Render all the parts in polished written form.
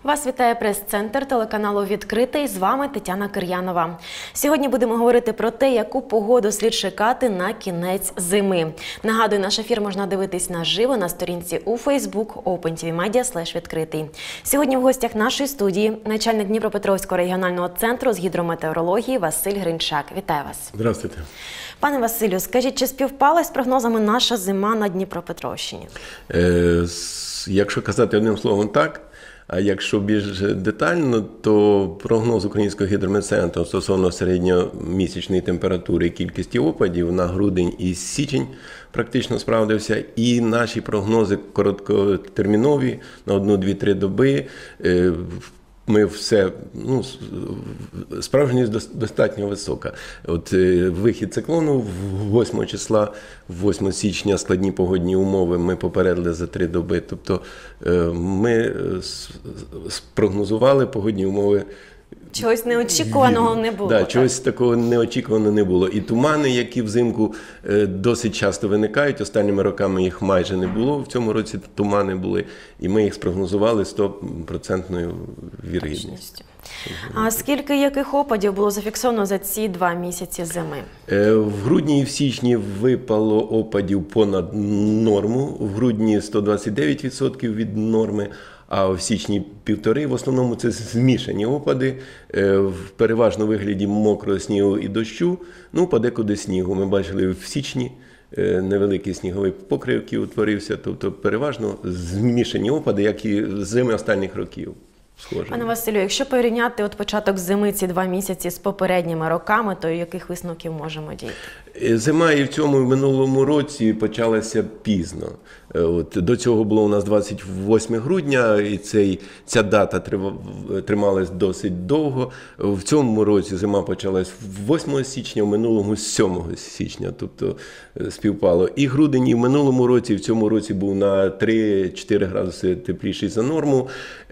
Вас вітає прес-центр телеканалу «Відкритий». З вами Тетяна Кир'янова. Сьогодні будемо говорити про те, яку погоду слід чекати на кінець зими. Нагадую, наш ефір можна дивитись наживо на сторінці у Facebook opentvmedia/відкритий. Сьогодні в гостях нашої студії начальник Дніпропетровського регіонального центру з гідрометеорології Василь Гринчак. Вітаю вас. Здравствуйте. Пане Василю, скажіть, чи співпала з прогнозами наша зима на Дніпропетровщині? Якщо казати одним словом, так. А якщо більш детально, то прогноз Українського гідрометцентру стосовно середньомісячної температури і кількості опадів на грудень і січень практично справдився. І наші прогнози короткотермінові на 1-2-3 доби. Ми все, справжність достатньо висока. От вихід циклону 8 числа, 8 січня складні погодні умови ми попередили за 3 доби. Тобто ми спрогнозували погодні умови. Чогось неочікуваного не було. Так, чогось такого неочікуваного не було. І тумани, які взимку досить часто виникають, останніми роками їх майже не було. В цьому році тумани були, і ми їх спрогнозували 100% вірогідністю. А скільки яких опадів було зафіксовано за ці 2 місяці зими? В грудні і в січні випало опадів понад норму. В грудні 129% від норми. А в січні 1,5. В основному це змішані опади, в переважно вигляді мокрого снігу і дощу, подекуди снігу. Ми бачили в січні невеликий сніговий покрив, який утворився, тобто переважно змішані опади, як і зими останніх років. Схоже. Пане Василю, якщо порівняти початок зими ці 2 місяці з попередніми роками, то яких висновків можемо дійти? Зима і в цьому і в минулому році почалася пізно. До цього було у нас 28 грудня, і ця дата трималась досить довго. В цьому році зима почалась 8 січня, в минулому 7 січня, тобто співпало. І грудень і в минулому році, і в цьому році був на 3-4 градуси тепліший за норму.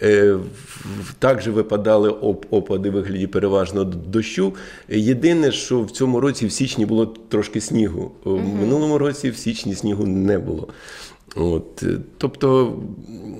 Також випадали опади в вигляді переважно дощу. Єдине, що в цьому році в січні було трошки снігу. В минулому році в січні снігу не було. Тобто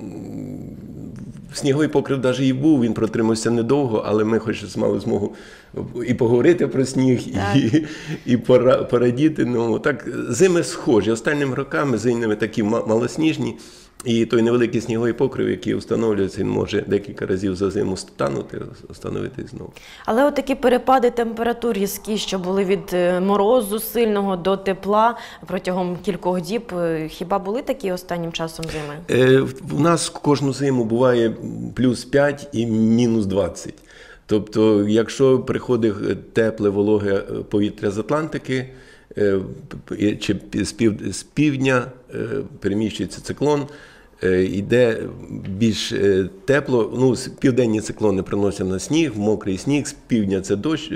сніговий покрив навіть і був, він протримався недовго, але ми хоч мали змогу і поговорити про сніг, і порадіти. Так, зими схожі. Останніми роками зими такі малосніжні. І той невеликий сніговий покрив, який встановлюється, він може декілька разів за зиму станути, встановитись знову. Але такі перепади температур різкі, що були від морозу сильного до тепла протягом кількох діб, хіба були такі останнім часом зими? У нас кожну зиму буває плюс 5 і мінус 20. Тобто, якщо приходить тепле, вологе повітря з Атлантики, чи з півдня переміщується циклон, йде більш тепло, південні циклони приносять на сніг, мокрий сніг, з півдня це дощ,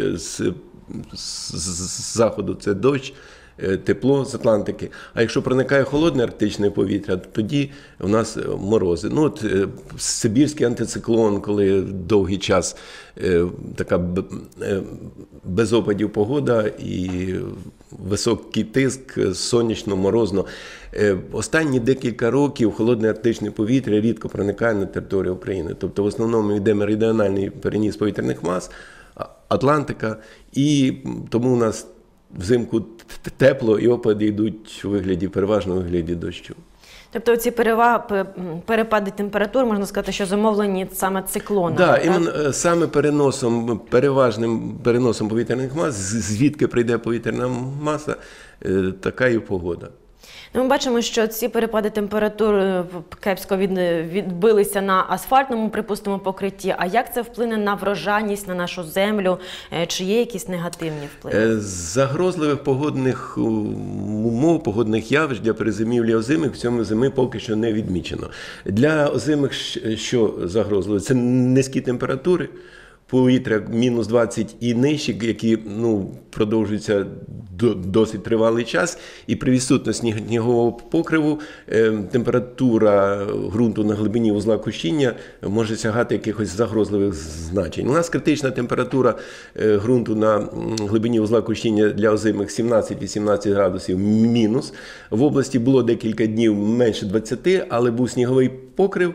з заходу це дощ, тепло з Атлантики. А якщо проникає холодне арктичне повітря, тоді у нас морози. Сибірський антициклон, коли довгий час така без опадів погода і високий тиск, сонячно, морозно. Останні декілька років холодне арктичне повітря рідко проникає на територію України. Тобто в основному йде меридіональний переніс повітряних мас, Атлантика, і тому у нас взимку тепло і опади йдуть переважно у вигляді дощу. Тобто ці перепади температур, можна сказати, що зумовлені саме циклоном? Так, іменно саме переважним переносом повітряних мас, звідки прийде повітряна маса, така і погода. Ми бачимо, що ці перепади температур кепсько відбилися на асфальтному, припустимо, покритті. А як це вплине на врожайність, на нашу землю? Чи є якісь негативні впливи? Загрозливих погодних умов, погодних явищ для перезимівлі озимих в цьому зими поки що не відмічено. Для озимих що загрозливо? Це низькі температури, повітря мінус 20 і нижчі, які продовжуються досить тривалий час, і при відсутності снігового покриву температура ґрунту на глибині вузла кущіння може сягати якихось загрозливих значень. У нас критична температура ґрунту на глибині вузла кущіння для озимих 17-18 градусів мінус. В області було декілька днів менше 20, але був сніговий покрив,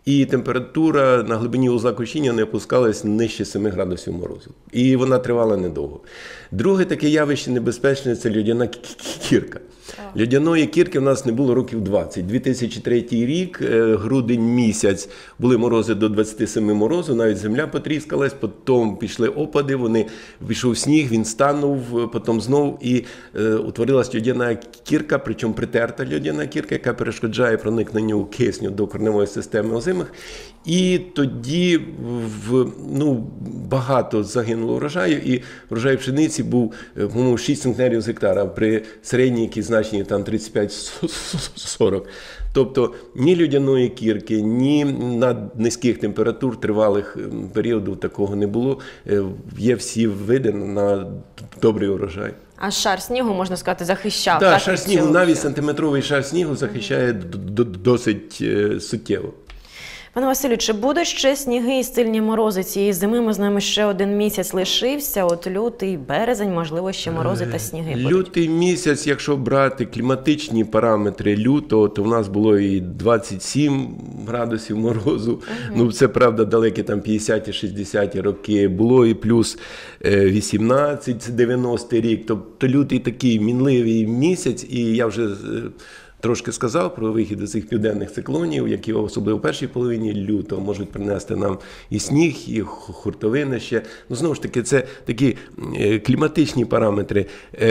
і температура на глибині узла кочіння не опускалась нижче 7 градусів морозу. І вона тривала недовго. Друге таке явище небезпечне – це льодяна кірка. Льодяної кірки в нас не було років 20. 2003 рік, грудень місяць, були морози до 27 морозу, навіть земля потріскалась, потім пішли опади, пішов сніг, він станув, потім знов і утворилась льодяна кірка, причому притерта льодяна кірка, яка перешкоджає проникненню кисню до кореневої системи озимих. І тоді багато загинуло врожаю, і врожай пшениці був, по-моєму, 6 центнерів з гектара при середній, які значені там 35-40. Тобто ні льодяної кірки, ні низьких температур тривалих періодів такого не було. Є всі види на добрий урожай. А шар снігу, можна сказати, захищав? Так, шар снігу, навіть сантиметровий шар снігу захищає досить суттєво. Пане Василю, чи будуть ще сніги і сильні морози цієї зими? Ми знаємо, ще один місяць лишився, от лютий, березень, можливо, ще морози та сніги будуть. Лютий місяць, якщо брати кліматичні параметри лютого, то в нас було і 27 градусів морозу. Ну, це, правда, далекі там 50-ті, 60-ті роки. Було і плюс 18, 90-й рік. Тобто лютий такий мінливий місяць, і я вже трошки сказав про вихід до цих південних циклонів, які особливо в першій половині лютого можуть принести нам і сніг, і хуртовини ще. Ну, знову ж таки, це такі кліматичні параметри.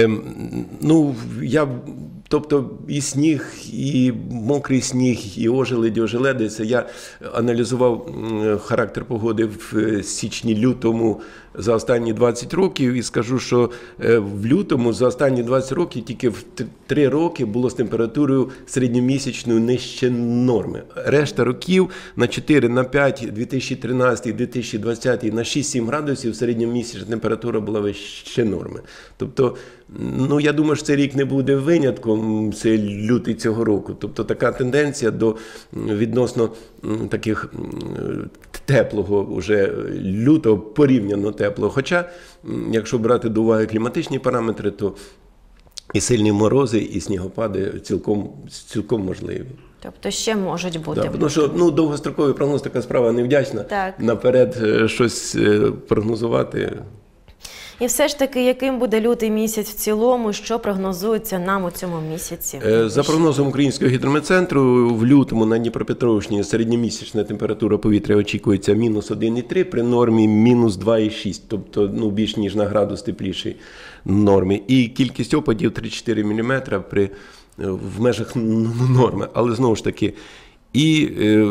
Тобто і сніг, і мокрий сніг, і ожеледь, ожеледиця. Я аналізував характер погоди в січні-лютому за останні 20 років і скажу, що в лютому за останні 20 років тільки в 3 роки було з температурою середньомісячною нижче норми. Решта років на 4, на 5, 2013, 2020, на 6-7 градусів середньомісячна температура була вище норми. Тобто, я думаю, що цей рік не буде винятком, це лютий цього року. Тобто така тенденція до відносно таких теплого вже лютого, порівняно теплого. Хоча, якщо брати до уваги кліматичні параметри, то і сильні морози, і снігопади цілком можливі. Тобто ще можуть бути. Тому що довгостроковий прогноз така справа невдячна. Так. Наперед щось прогнозувати. І все ж таки, яким буде лютий місяць в цілому, що прогнозується нам у цьому місяці? За прогнозом Українського гідрометцентру, в лютому на Дніпропетровщині середньомісячна температура повітря очікується мінус 1,3, при нормі мінус 2,6, тобто більш ніж на градус теплішій нормі. І кількість опадів 3-4 мм в межах норми. Але знову ж таки, і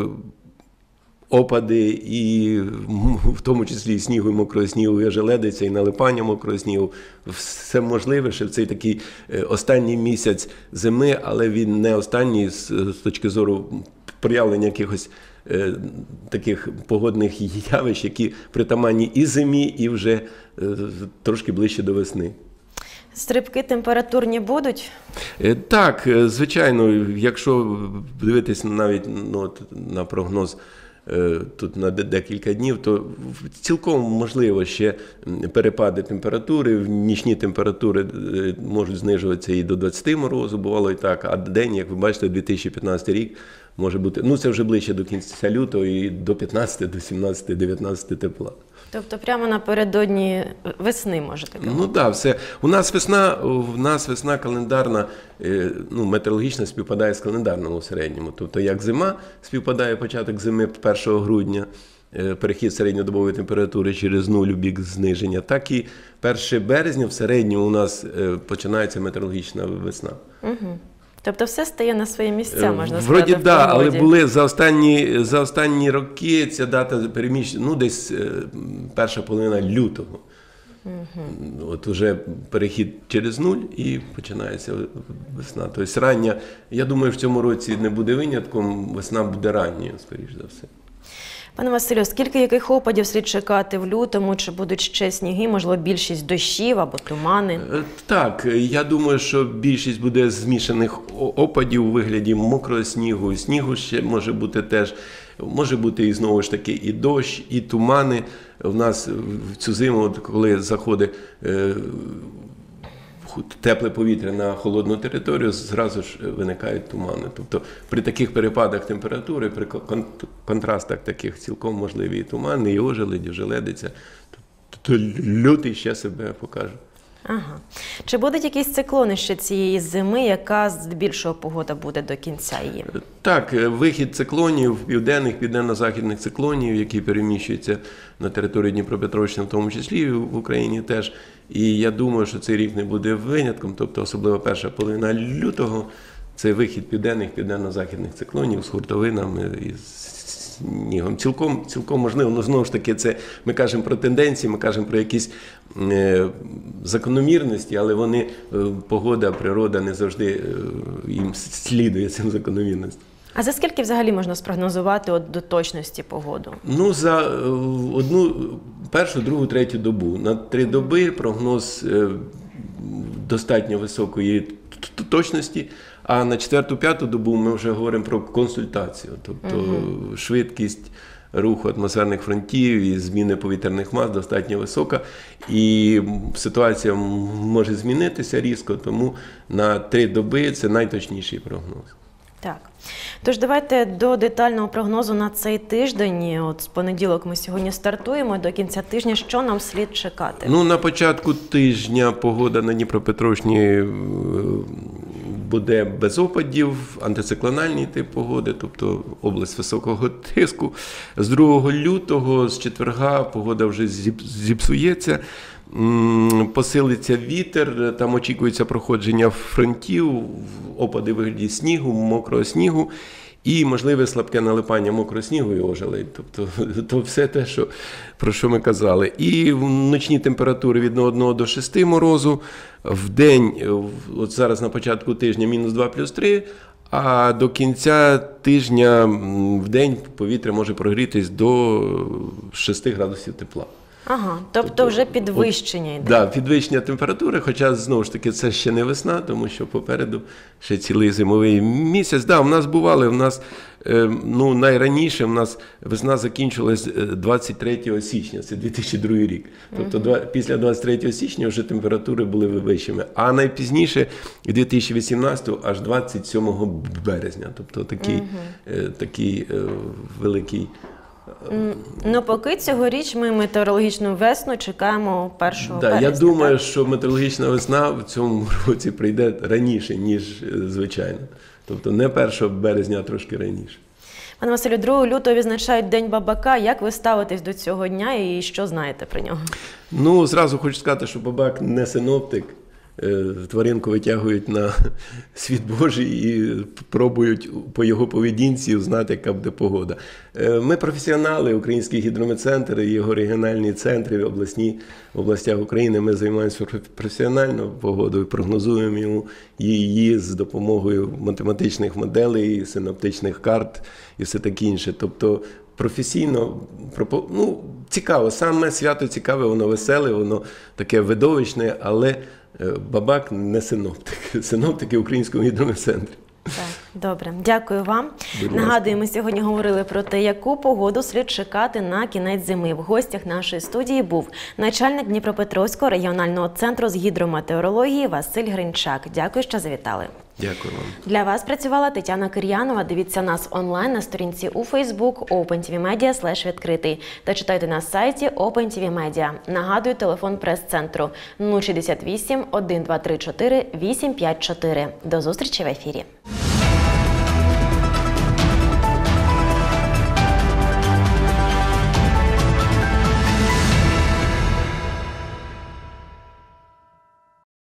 опади, і в тому числі і снігу, і мокрого снігу, і ожеледиця, і налипання мокрого снігу. Все можливе, що в цей такий останній місяць зими, але він не останній з точки зору проявлення якихось таких погодних явищ, які притаманні і зимі, і вже трошки ближче до весни. Стрибки температурні будуть? Так, звичайно, якщо дивитися навіть на прогноз тут на декілька днів, то цілком можливо ще перепади температури, нічні температури можуть знижуватися і до 20 морозу, бувало і так, а день, як ви бачите, 2015 рік може бути, це вже ближче до кінця лютого і до 15, до 17, 19 тепла. Тобто прямо напередодні весни, можете казати? Так, все. У нас весна календарна, метеорологічна співпадає з календарним у середньому. Тобто, як зима співпадає початок зими 1 грудня, перехід середньодобової температури через нуль у бік зниження, так і 1 березня в середньому у нас починається метеорологічна весна. Угу. Тобто все стає на свої місця, можна сказати, вроді, в погоді. але були за останні роки ця дата переміщена, десь перша половина лютого. Угу. От уже перехід через нуль і починається весна. Тобто рання, я думаю, в цьому році не буде винятком, весна буде ранньою, скоріш за все. Пане Василю, скільки яких опадів слід чекати в лютому? Чи будуть ще сніги, можливо, більшість дощів або тумани? Так, я думаю, що більшість буде змішаних опадів у вигляді мокрого снігу. Снігу ще може бути теж, може бути і знову ж таки і дощ, і тумани. У нас в цю зиму, коли заходить тепле повітря на холодну територію, зразу ж виникають тумани. Тобто при таких перепадах температури, при контрастах таких цілком можливі і тумани, і ожеледь, і ожеледиця. Тобто лютий ще себе покаже. Ага. Чи будуть якісь циклони ще цієї зими, яка здебільшого погода буде до кінця її? Так, вихід циклонів, південних, південно-західних циклонів, які переміщуються на території Дніпропетровщини, в тому числі і в Україні теж. І я думаю, що цей рік не буде винятком, тобто особливо перша половина лютого – це вихід південних, південно-західних циклонів з хуртовинами і снігом. Цілком можливо, але знову ж таки, це ми кажемо про тенденції, ми кажемо про якісь закономірності, але вони, погода, природа не завжди їм слідує цим закономірностям. А за скільки взагалі можна спрогнозувати до точності погоду? Ну, за одну, першу, другу, третю добу. На 3 доби прогноз достатньо високої точності, а на 4-5 добу ми вже говоримо про консультацію, тобто швидкість руху атмосферних фронтів і зміни повітряних мас достатньо висока, і ситуація може змінитися різко, тому на 3 доби це найточніший прогноз. Так. Тож давайте до детального прогнозу на цей тиждень. От з понеділок ми сьогодні стартуємо, до кінця тижня що нам слід чекати? Ну, на початку тижня погода на Дніпропетровщині буде без опадів, антициклональний тип погоди, тобто область високого тиску. З 2 лютого, з четверга, погода вже зіпсується, посилиться вітер, там очікується проходження фронтів, опади в вигляді снігу, мокрого снігу і можливе слабке налипання мокрого снігу і ожеледь. Тобто то все те, про що ми казали. І ночні температури від 1 до 6 морозу, в день, от зараз на початку тижня, -2 плюс 3, а до кінця тижня в день повітря може прогрітись до 6 градусів тепла. Ага, тобто вже підвищення йде. Так, підвищення температури, хоча, знову ж таки, це ще не весна, тому що попереду ще цілий зимовий місяць. Так, у нас бували, найраніше у нас весна закінчилась 23 січня, це 2002 рік. Тобто після 23 січня вже температури були вищими, а найпізніше 2018 аж 27 березня. Тобто такий великий. Ну, поки цьогоріч ми метеорологічну весну чекаємо 1 березня. Я думаю, що метеорологічна весна в цьому році прийде раніше, ніж звичайно. Тобто не 1 березня, а трошки раніше. Пане Василю, 2 лютого відзначають День бабака. Як ви ставитесь до цього дня і що знаєте про нього? Ну, зразу хочу сказати, що бабак не синоптик. Тваринку витягують на світ Божий і пробують по його поведінці знати, яка буде погода. Ми професіонали, Український гідрометцентр і його регіональні центри в областях України, ми займаємося професіонально погодою, прогнозуємо її з допомогою математичних моделей, синоптичних карт і все таке інше. Тобто професійно, цікаво, саме свято цікаве, воно веселе, воно таке видовищне, але бабак не синоптик. Синоптики в Українському гідрометцентрі. Так, добре, дякую вам. Нагадую, ми сьогодні говорили про те, яку погоду слід чекати на кінець зими. В гостях нашої студії був начальник Дніпропетровського регіонального центру з гідрометеорології Василь Гринчак. Дякую, що завітали. Дякую вам. Для вас працювала Тетяна Кир'янова. Дивіться нас онлайн на сторінці у Facebook OpenTVMedia/відкритий та читайте на сайті OpenTVMedia. Нагадую, телефон прес-центру 068 1234 854. До зустрічі в ефірі.